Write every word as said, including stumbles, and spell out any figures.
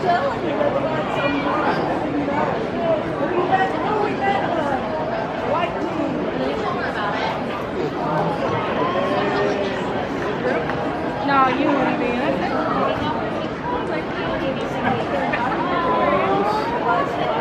telling you, that's not some fun. We met, oh, we met uh, white team. No, you wouldn't be in it.